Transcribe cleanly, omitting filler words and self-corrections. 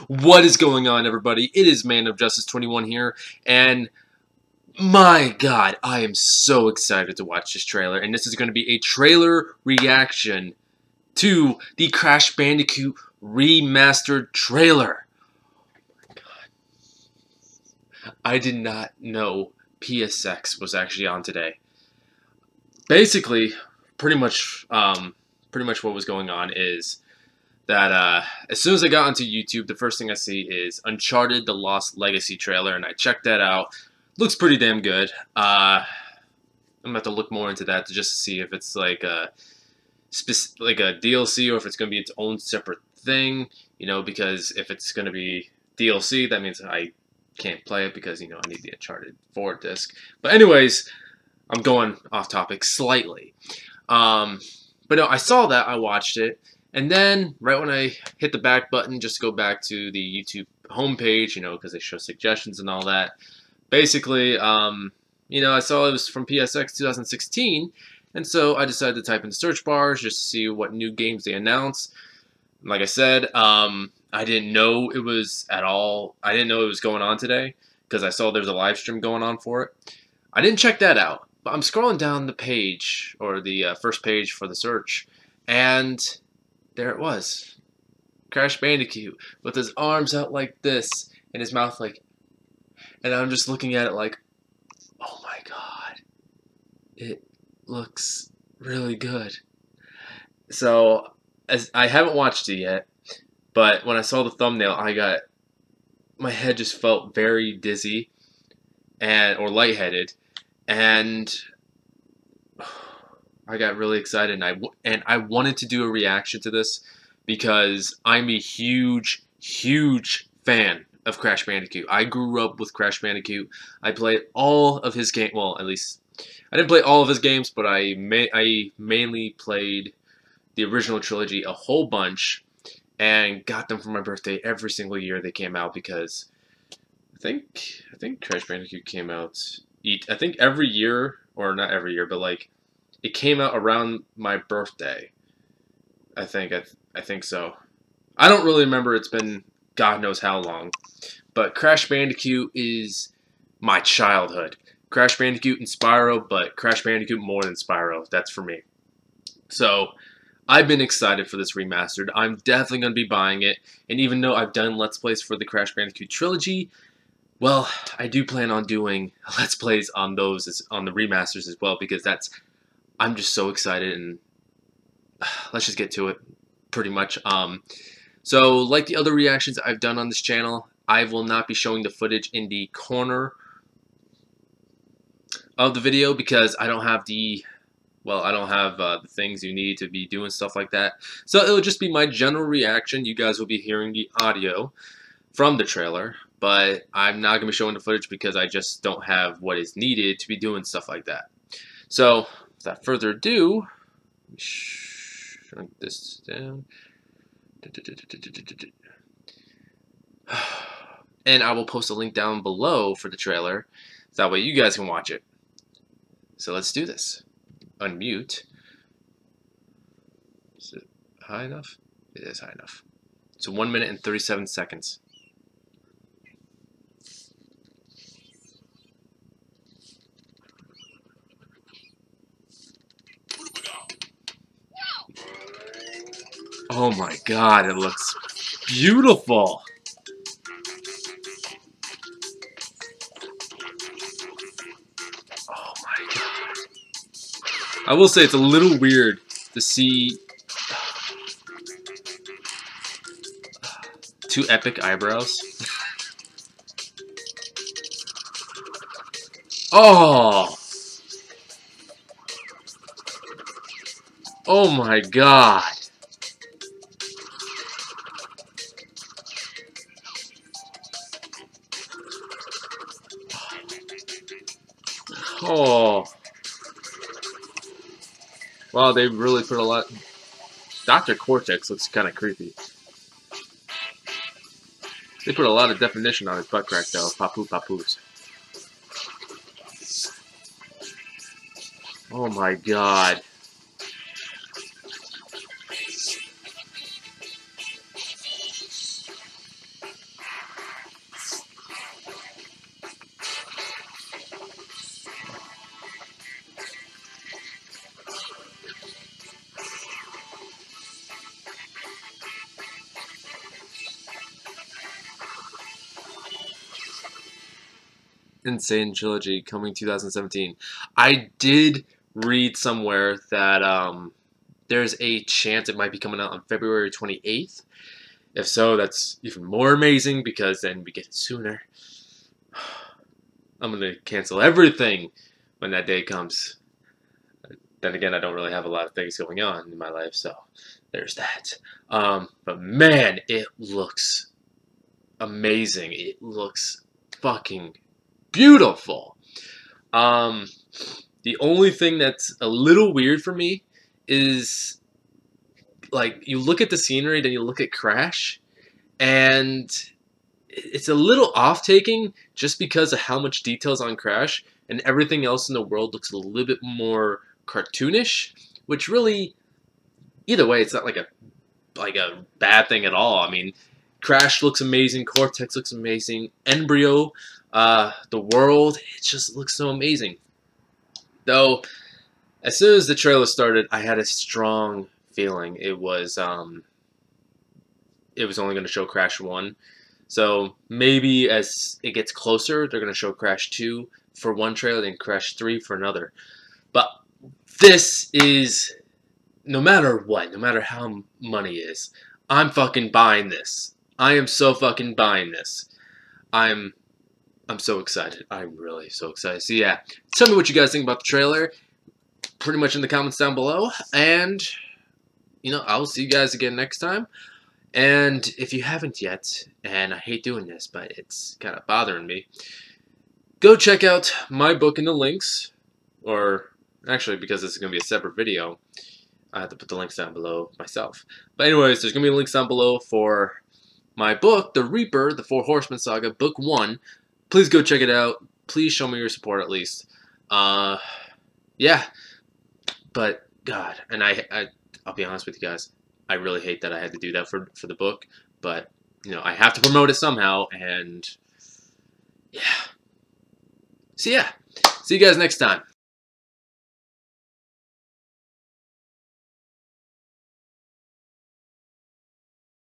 What is going on, everybody? It is Man of Justice 21 here, and my God, I am so excited to watch this trailer, and this is going to be a trailer reaction to the Crash Bandicoot Remastered trailer. Oh my God. I did not know PSX was actually on today. Basically, pretty much what was going on is that as soon as I got onto YouTube, the first thing I see is Uncharted: The Lost Legacy trailer, and I checked that out. Looks pretty damn good. I'm gonna have to look more into that to just see if it's like a DLC or if it's gonna be its own separate thing. You know, because if it's gonna be DLC, that means I can't play it because I need the Uncharted 4 disc. But anyways, I'm going off topic slightly. But no, I saw that, I watched it. And then, right when I hit the back button, just to go back to the YouTube homepage, because they show suggestions and all that. Basically, I saw it was from PSX 2016, and so I decided to type in the search bars just to see what new games they announced. Like I said, I didn't know it was I didn't know it was going on today, because I saw there's a live stream going on for it. I didn't check that out, but I'm scrolling down the page, or the first page for the search, and there it was. Crash Bandicoot with his arms out like this and his mouth like, and I'm just looking at it like, oh my God, it looks really good. So as I haven't watched it yet, but when I saw the thumbnail, my head just felt very dizzy or lightheaded, and I got really excited, and I wanted to do a reaction to this because I'm a huge fan of Crash Bandicoot. I grew up with Crash Bandicoot. I played all of his games. Well, at least I didn't play all of his games, but I mainly played the original trilogy a whole bunch and got them for my birthday every single year they came out, because I think Crash Bandicoot came out I think every year, or not every year, but like it came out around my birthday. I think so. I don't really remember. It's been God knows how long. But Crash Bandicoot is my childhood. Crash Bandicoot and Spyro, but Crash Bandicoot more than Spyro. That's for me. So I've been excited for this remastered. I'm definitely going to be buying it. And even though I've done Let's Plays for the Crash Bandicoot trilogy, well, I do plan on doing Let's Plays on those, on the remasters as well, because I'm just so excited, and let's just get to it, pretty much. So, like the other reactions I've done on this channel, I will not be showing the footage in the corner of the video because I don't have the things you need to be doing stuff like that. So it'll just be my general reaction. You guys will be hearing the audio from the trailer, but I'm not going to be showing the footage because I just don't have what is needed to be doing stuff like that. So, without further ado, let me shrink this down. And I will post a link down below for the trailer, so that way you guys can watch it. So let's do this. Unmute. Is it high enough? It is high enough. So 1 minute and 37 seconds. Oh my God, it looks beautiful. Oh my God. I will say it's a little weird to see two epic eyebrows. Oh! Oh my God. Oh. Wow, they really put a lot. Dr. Cortex looks kind of creepy. They put a lot of definition on his butt crack, though. Papu papus. Oh my God. Insane Trilogy coming 2017. I did read somewhere that there's a chance it might be coming out on February 28th. If so, that's even more amazing because then we get it sooner. I'm gonna cancel everything when that day comes. Then again, I don't really have a lot of things going on in my life, so there's that. But man, it looks amazing. It looks fucking beautiful. The only thing that's a little weird for me is, like, you look at the scenery, then you look at Crash, and it's a little off-taking just because of how much details on Crash, and everything else in the world looks a little bit more cartoonish, which really, either way, it's not like a bad thing at all. I mean, Crash looks amazing, Cortex looks amazing, Embryo, the world, it just looks so amazing. Though, as soon as the trailer started, I had a strong feeling it was only going to show Crash 1. So maybe as it gets closer, they're going to show Crash 2 for one trailer, then Crash 3 for another. But this is, no matter what, no matter how money is, I'm fucking buying this. I am so fucking buying this. I'm so excited. I'm really so excited. So yeah, tell me what you guys think about the trailer. Pretty much in the comments down below. And, you know, I'll see you guys again next time. And if you haven't yet, and I hate doing this, but it's kind of bothering me, go check out my book in the links. Or, actually, because this is going to be a separate video, I have to put the links down below myself. But anyways, there's going to be links down below for my book, The Reaper, The Four Horsemen Saga, Book 1. Please go check it out. Please show me your support at least. Yeah. But, God, and I'll be honest with you guys, I really hate that I had to do that for the book, but, you know, I have to promote it somehow, and, yeah. So, yeah, see you guys next time.